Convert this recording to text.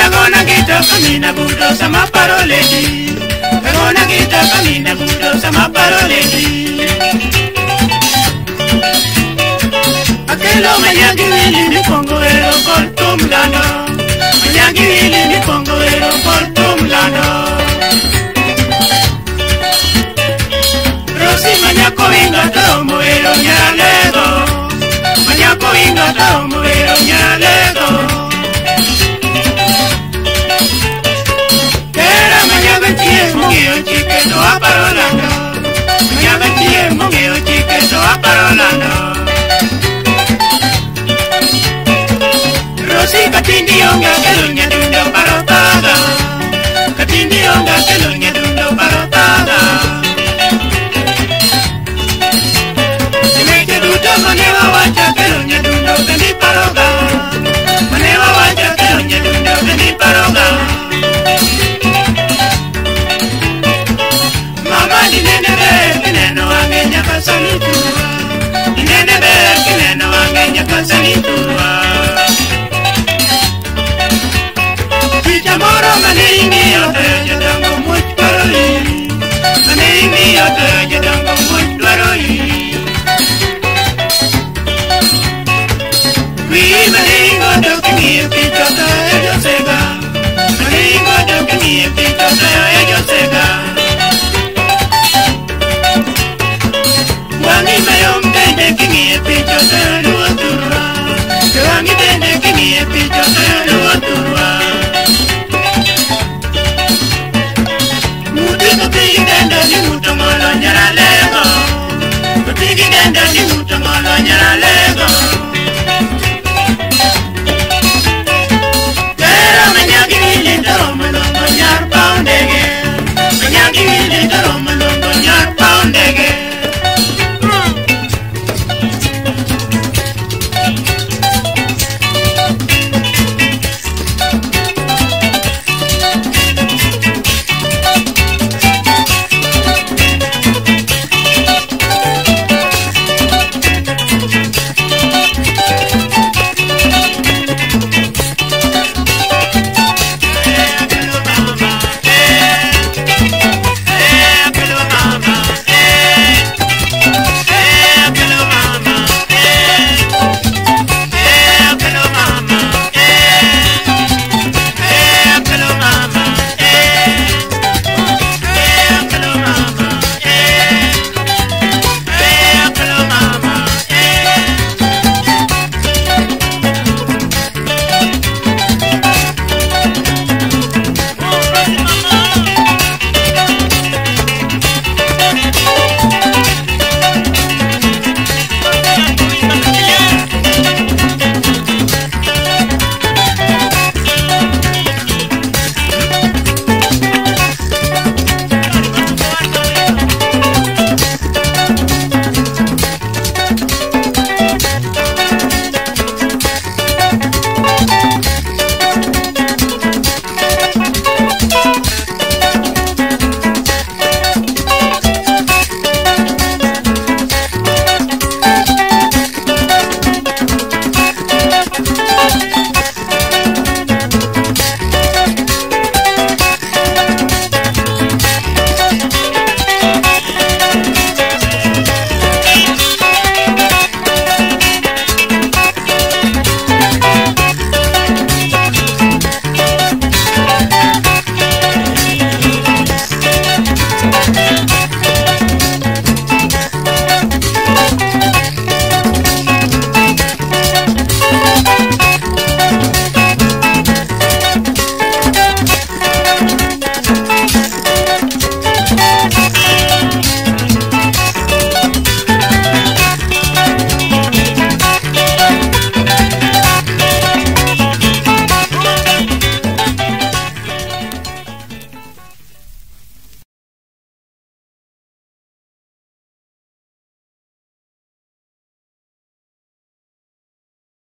Pegona kita camina budo sama paroleti. Pegona kita camina budo sama paroleti. Aquelo mañana wili ni pongo ero por tumlano. Mañana wili ni pongo ero por tumlano. Rosi mañana coinga tomo ero ñalego. Mañana coinga tomo ero ñalego. Mungeo chique no a parolando. Mañana tie mungeo chique no a parolando. Rosi katindi onga kelunya dundo parotada. Katindi onga kelunya dundo parotada. Simeche dudo manewa wacha kelunya dundo kendi paroga. Manewa wacha kelunya dundo kendi paroga. Inene ber kineno angenya kasanitua. Inene ber kineno angenya kasanitua. Picha moro maningi ote jadango much paroli. Maningi ote jadango much paroli. Maningo dokini picha ta ello sega. Maningo dokini picha ta ello sega. Wangi mayom tende kingi picho telu aturwa. Wangi tende kingi picho telu aturwa. Muti kupigi tende di mutongolo nyara lego. Kupigi tende di mutongolo nyara lego.